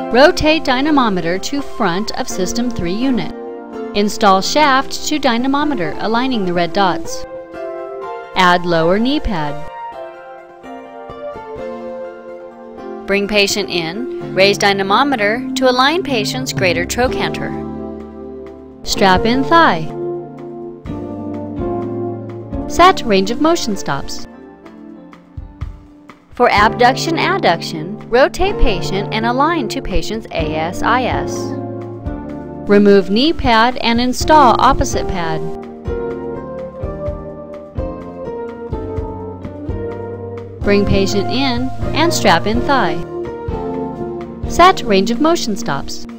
Rotate dynamometer to front of System 3 unit. Install shaft to dynamometer, aligning the red dots. Add lower knee pad. Bring patient in, raise dynamometer to align patient's greater trochanter. Strap in thigh. Set range of motion stops. For abduction, adduction, rotate patient and align to patient's ASIS. Remove knee pad and install opposite pad. Bring patient in and strap in thigh. Set range of motion stops.